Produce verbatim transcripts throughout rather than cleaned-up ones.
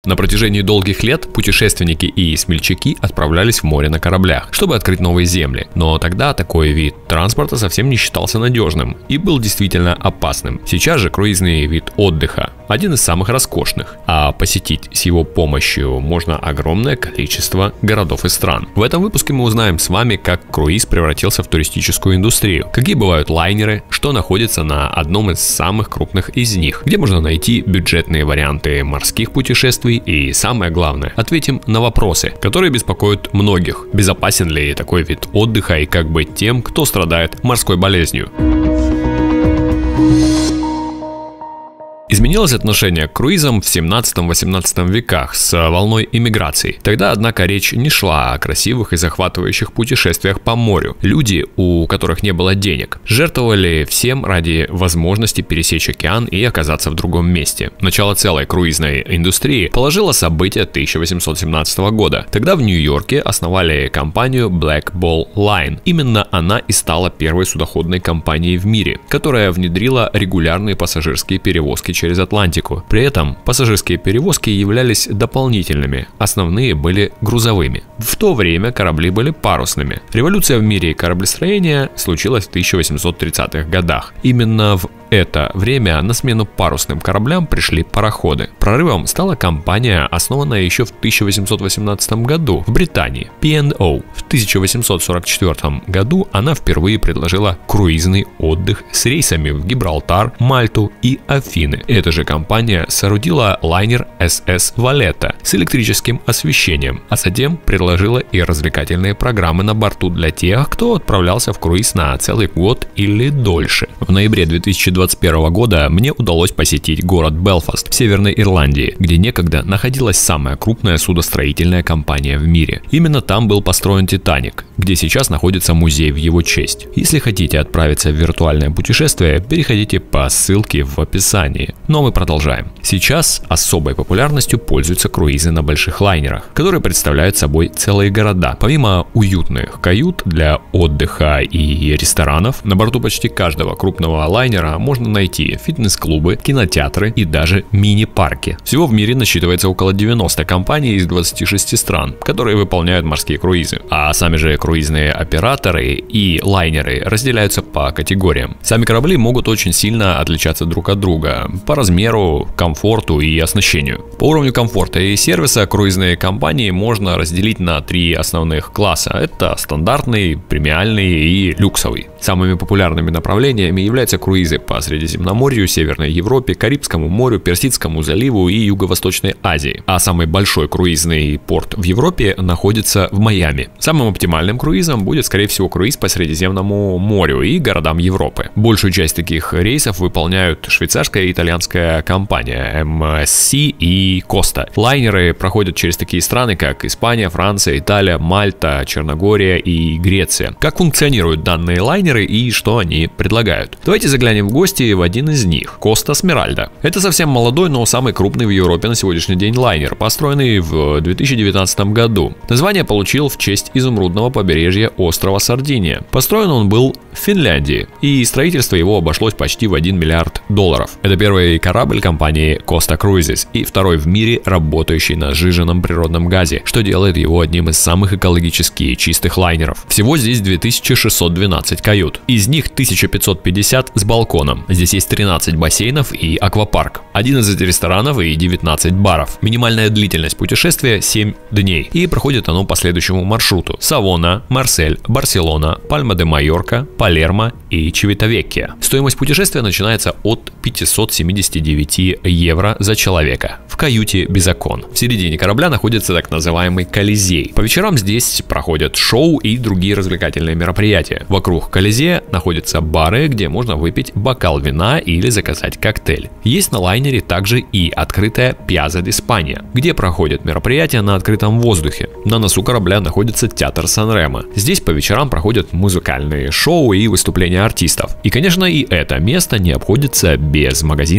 На протяжении долгих лет путешественники и смельчаки отправлялись в море на кораблях, чтобы открыть новые земли. Но тогда такой вид транспорта совсем не считался надежным и был действительно опасным. Сейчас же круизный вид отдыха один из самых роскошных, а посетить с его помощью можно огромное количество городов и стран. В этом выпуске мы узнаем с вами, как круиз превратился в туристическую индустрию, какие бывают лайнеры, что находится на одном из самых крупных из них, где можно найти бюджетные варианты морских путешествий и, самое главное, ответим на вопросы, которые беспокоят многих. Безопасен ли такой вид отдыха и как быть тем, кто страдает морской болезнью? Изменилось отношение к круизам в семнадцатом-восемнадцатом веках с волной иммиграции. Тогда, однако, речь не шла о красивых и захватывающих путешествиях по морю. Люди, у которых не было денег, жертвовали всем ради возможности пересечь океан и оказаться в другом месте. Начало целой круизной индустрии положило событие тысяча восемьсот семнадцатого года. Тогда в Нью-Йорке основали компанию Black Ball Line. Именно она и стала первой судоходной компанией в мире, которая внедрила регулярные пассажирские перевозки через Атлантику. При этом пассажирские перевозки являлись дополнительными, основные были грузовыми. В то время корабли были парусными. Революция в мире кораблестроения случилась в тысяча восемьсот тридцатых годах. Именно в это время на смену парусным кораблям пришли пароходы. Прорывом стала компания, основанная еще в тысяча восемьсот восемнадцатом году в Британии, пи энд о. В тысяча восемьсот сорок четвёртом году она впервые предложила круизный отдых с рейсами в Гибралтар, Мальту и Афины. Эта же компания соорудила лайнер эс эс Валетта с электрическим освещением, а затем предложила и развлекательные программы на борту для тех, кто отправлялся в круиз на целый год или дольше. В ноябре две тысячи двадцать первого года мне удалось посетить город Белфаст в Северной Ирландии, где некогда находилась самая крупная судостроительная компания в мире. Именно там был построен Титаник, где сейчас находится музей в его честь. Если хотите отправиться в виртуальное путешествие, переходите по ссылке в описании. Но мы продолжаем. Сейчас особой популярностью пользуются круизы на больших лайнерах, которые представляют собой целые города. Помимо уютных кают для отдыха и ресторанов, на борту почти каждого крупного лайнера можно найти фитнес-клубы, кинотеатры и даже мини-парки. Всего в мире насчитывается около девяноста компаний из двадцати шести стран, которые выполняют морские круизы. А сами же круизные операторы и лайнеры разделяются по категориям. Сами корабли могут очень сильно отличаться друг от друга по размеру, комфорту и оснащению. По уровню комфорта и сервиса круизные компании можно разделить на три основных класса. Это стандартный, премиальный и люксовый. Самыми популярными направлениями являются круизы по Средиземноморью, Северной Европе, Карибскому морю, Персидскому заливу и Юго-Восточной Азии. А самый большой круизный порт в Европе находится в Майами. Самым оптимальным круизом будет, скорее всего, круиз по Средиземному морю и городам Европы. Большую часть таких рейсов выполняют швейцарская и итальянская компания эм эс си и Коста. Лайнеры проходят через такие страны, как Испания, Франция, Италия, Мальта, Черногория и Греция. Как функционируют данные лайнеры и что они предлагают? Давайте заглянем в гости в один из них – Коста Смеральда. Это совсем молодой, но самый крупный в Европе на сегодняшний день лайнер, построенный в две тысячи девятнадцатом году. Название получил в честь изумрудного побережья острова Сардиния. Построен он был в Финляндии, и строительство его обошлось почти в один миллиард долларов. Это первый корабль компании Costa Cruises и второй в мире, работающий на сжиженном природном газе, что делает его одним из самых экологически чистых лайнеров. Всего здесь две тысячи шестьсот двенадцать кают. Из них тысяча пятьсот пятьдесят с балконом. Здесь есть тринадцать бассейнов и аквапарк, одиннадцать ресторанов и девятнадцать баров. Минимальная длительность путешествия семь дней, и проходит оно по следующему маршруту: Савона, Марсель, Барселона, Пальма-де-Майорка, Палермо и Чивитавеккия. Стоимость путешествия начинается от пятисот семидесяти девяти евро за человека в каюте без окон. В середине корабля находится так называемый Колизей. По вечерам здесь проходят шоу и другие развлекательные мероприятия. Вокруг Колизея находятся бары, где можно выпить бокал вина или заказать коктейль. Есть на лайнере также и открытая Пьяза де Испания, где проходят мероприятия на открытом воздухе. На носу корабля находится театр Сан-Ремо. Здесь по вечерам проходят музыкальные шоу и выступления артистов. И, конечно, и это место не обходится без магазинов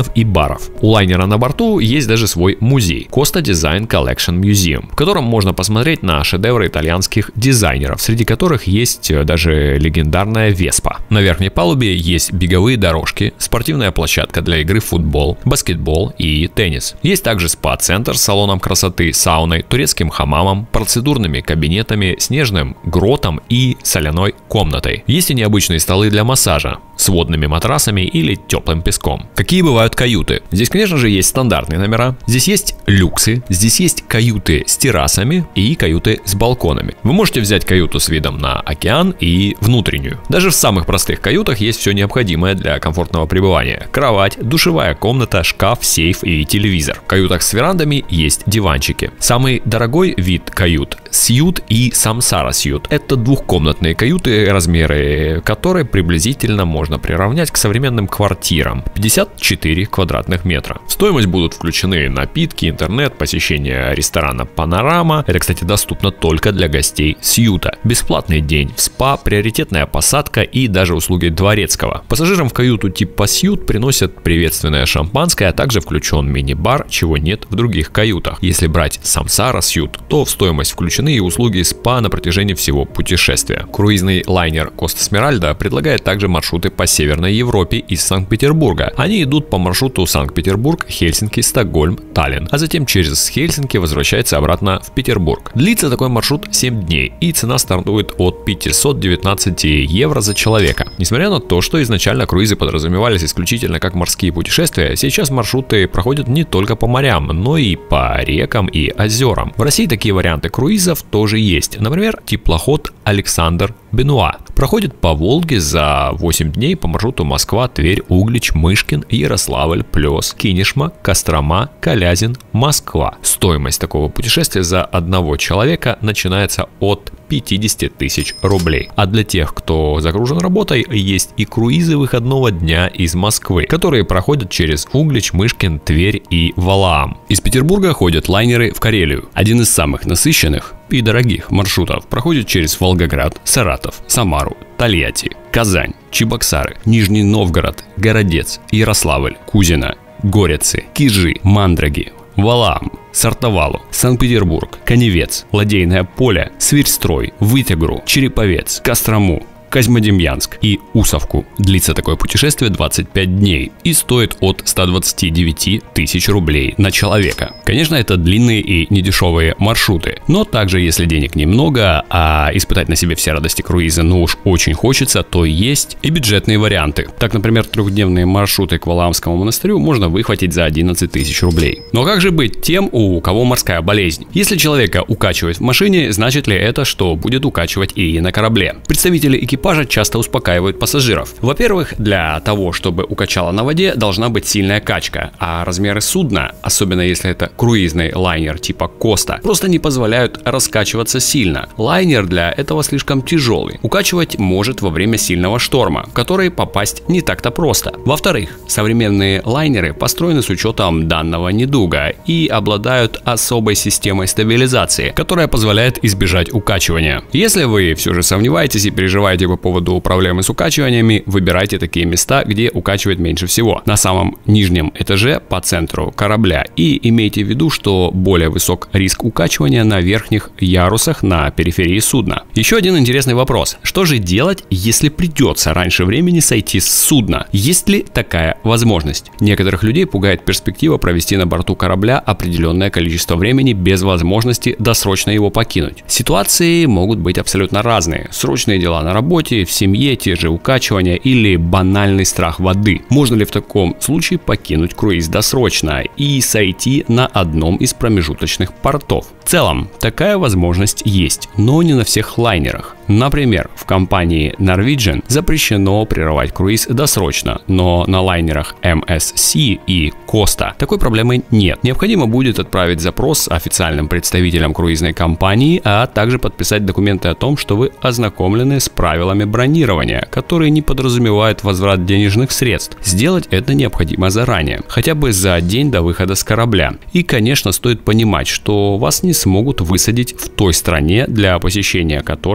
магазинов и баров. У лайнера на борту есть даже свой музей – Costa Design Collection Museum, в котором можно посмотреть на шедевры итальянских дизайнеров, среди которых есть даже легендарная Веспа. На верхней палубе есть беговые дорожки, спортивная площадка для игры в футбол, баскетбол и теннис. Есть также спа-центр с салоном красоты, сауной, турецким хамамом, процедурными кабинетами, снежным гротом и соляной комнатой. Есть и необычные столы для массажа с водными матрасами или теплым песком. Какие бывают каюты? Здесь, конечно же, есть стандартные номера, здесь есть люксы, здесь есть каюты с террасами и каюты с балконами. Вы можете взять каюту с видом на океан и внутреннюю. Даже в самых простых каютах есть все необходимое для комфортного пребывания: кровать, душевая комната, шкаф, сейф и телевизор. В каютах с верандами есть диванчики. Самый дорогой вид кают – сьют и самсара сьют. Это двухкомнатные каюты, размеры которой приблизительно можно приравнять к современным квартирам – пятьдесят четыре квадратных метра. В стоимость будут включены напитки, интернет, посещение ресторана «Панорама». Это, кстати, доступно только для гостей сьюта. Бесплатный день в спа, приоритетная посадка и даже услуги дворецкого. Пассажирам в каюту типа сьют приносят приветственное шампанское, а также включен мини-бар, чего нет в других каютах. Если брать самсара сьют, то в стоимость включены и услуги спа на протяжении всего путешествия. Круизный лайнер Коста Смеральда предлагает также маршруты по Северной Европе из Санкт-Петербурга. Они идут по маршруту Санкт-Петербург, Хельсинки, Стокгольм, Таллин, а затем через Хельсинки возвращается обратно в Петербург. Длится такой маршрут семь дней, и цена стартует от пятисот девятнадцати евро за человека. Несмотря на то, что изначально круизы подразумевались исключительно как морские путешествия, сейчас маршруты проходят не только по морям, но и по рекам и озерам. В России такие варианты круизов тоже есть. Например, теплоход Александр Бенуа проходит по Волге за восемь дней по маршруту Москва, Тверь, Углич, Мышкин, Ярославль, Плес, Кинешма, Кострома, Калязин, Москва. Стоимость такого путешествия за одного человека начинается от пятидесяти тысяч рублей. А для тех, кто загружен работой, есть и круизы выходного дня из Москвы, которые проходят через Углич, Мышкин, Тверь и Валаам. Из Петербурга ходят лайнеры в Карелию. Один из самых насыщенных и дорогих маршрутов проходит через Волгоград, Саратов, Самару, Тольятти, Казань, Чебоксары, Нижний Новгород, Городец, Ярославль, Кузина, Горец, Кижи, Мандраги, Валаам, Сартовалу, Санкт-Петербург, Каневец, Ладейное поле, Свирстрой, Вытегру, Череповец, Кострому, Козьмодемьянск и Усовку. Длится такое путешествие двадцать пять дней и стоит от ста двадцати девяти тысяч рублей на человека. Конечно, это длинные и недешевые маршруты, но также, если денег немного, а испытать на себе все радости круиза ну уж очень хочется, то есть и бюджетные варианты. Так, например, трехдневные маршруты к Валаамскому монастырю можно выхватить за одиннадцать тысяч рублей. Но как же быть тем, у кого морская болезнь? Если человека укачивает в машине, значит ли это, что будет укачивать и на корабле? Представители экипажа часто успокаивают пассажиров. Во-первых, для того, чтобы укачало на воде, должна быть сильная качка, а размеры судна, особенно если это круизный лайнер типа Коста, просто не позволяют раскачиваться сильно. Лайнер для этого слишком тяжелый. Укачивать может во время сильного шторма, в который попасть не так-то просто. Во-вторых, современные лайнеры построены с учетом данного недуга и обладают особой системой стабилизации, которая позволяет избежать укачивания. Если вы все же сомневаетесь и переживаете по поводу проблемы с укачиваниями, выбирайте такие места, где укачивает меньше всего. На самом нижнем этаже по центру корабля. И имейте в виду, что более высок риск укачивания на верхних ярусах на периферии судна. Еще один интересный вопрос. Что же делать, если придется раньше времени сойти с судна? Есть ли такая возможность? Некоторых людей пугает перспектива провести на борту корабля определенное количество времени без возможности досрочно его покинуть. Ситуации могут быть абсолютно разные. Срочные дела на работе, в семье, те же укачивания или банальный страх воды. Можно ли в таком случае покинуть круиз досрочно и сойти на одном из промежуточных портов? В целом, такая возможность есть, но не на всех лайнерах. Например, в компании Norwegian запрещено прерывать круиз досрочно, но на лайнерах эм эс си и Costa такой проблемы нет. Необходимо будет отправить запрос официальным представителям круизной компании, а также подписать документы о том, что вы ознакомлены с правилами бронирования, которые не подразумевают возврат денежных средств. Сделать это необходимо заранее, хотя бы за день до выхода с корабля. И, конечно, стоит понимать, что вас не смогут высадить в той стране, для посещения которой у вас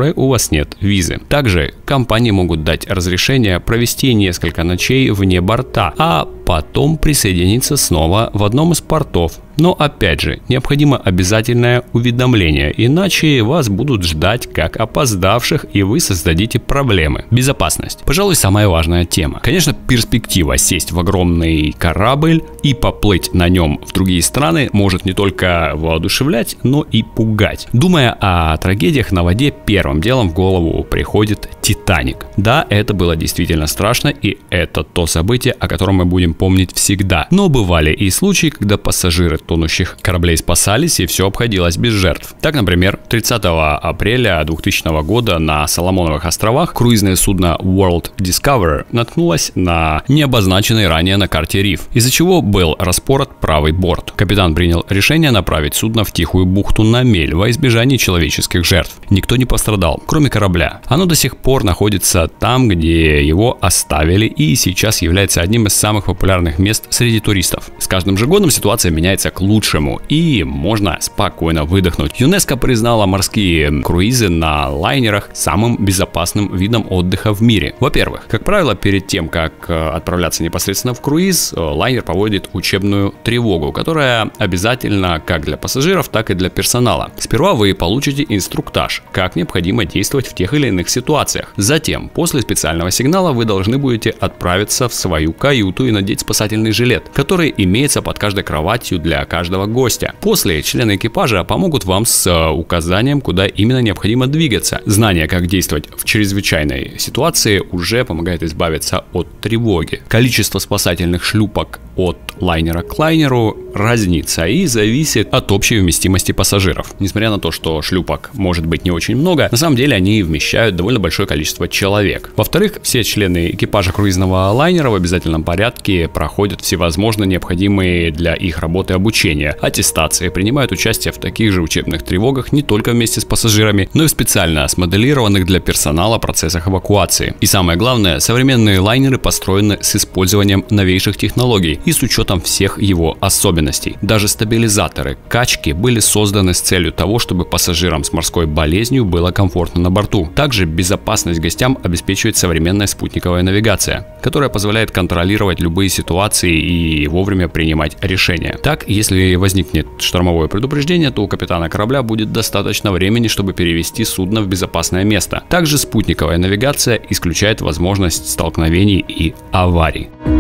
вас нет визы. Также компании могут дать разрешение провести несколько ночей вне борта, а потом присоединиться снова в одном из портов. Но опять же, необходимо обязательное уведомление, иначе вас будут ждать как опоздавших, и вы создадите проблемы. Безопасность. Пожалуй, самая важная тема. Конечно, перспектива сесть в огромный корабль и поплыть на нем в другие страны может не только воодушевлять, но и пугать. Думая о трагедиях на воде, первым делом в голову приходит Титаник. Да, это было действительно страшно, и это то событие, о котором мы будем помнить всегда. Но бывали и случаи, когда пассажиры тонущих кораблей спасались, и все обходилось без жертв. Так, например, тридцатого апреля двухтысячного года на Соломоновых островах круизное судно World Discoverer наткнулось на необозначенный ранее на карте риф, из-за чего был распорот правый борт. Капитан принял решение направить судно в тихую бухту на мель во избежание человеческих жертв. Никто не пострадал, кроме корабля. Оно до сих пор находится там, где его оставили, и сейчас является одним из самых популярных мест среди туристов. С каждым же годом ситуация меняется к лучшему, и можно спокойно выдохнуть. ЮНЕСКО признала морские круизы на лайнерах самым безопасным видом отдыха в мире. Во-первых, как правило, перед тем, как отправляться непосредственно в круиз, лайнер проводит учебную тревогу, которая обязательна как для пассажиров, так и для персонала. Сперва вы получите инструктаж, как необходимо действовать в тех или иных ситуациях. Затем, после специального сигнала, вы должны будете отправиться в свою каюту и надеть спасательный жилет, который имеется под каждой кроватью для каждого гостя. После члены экипажа помогут вам с указанием, куда именно необходимо двигаться. Знание, как действовать в чрезвычайной ситуации, уже помогает избавиться от тревоги. Количество спасательных шлюпок от лайнера к лайнеру разнится и зависит от общей вместимости пассажиров. Несмотря на то, что шлюпок может быть не очень много, на самом деле они вмещают довольно большое количество человек. Во-вторых, все члены экипажа круизного лайнера в обязательном порядке проходят всевозможные необходимые для их работы обучения, аттестации, принимают участие в таких же учебных тревогах не только вместе с пассажирами, но и в специально смоделированных для персонала процессах эвакуации. И самое главное, современные лайнеры построены с использованием новейших технологий и с учетом всех его особенностей. Даже стабилизаторы качки были созданы с целью того, чтобы пассажирам с морской болезнью было комфортно на борту. Также безопасность гостям обеспечивает современная спутниковая навигация, которая позволяет контролировать любые ситуации и вовремя принимать решения. Так, если возникнет штормовое предупреждение, то у капитана корабля будет достаточно времени, чтобы перевести судно в безопасное место. Также спутниковая навигация исключает возможность столкновений и аварий.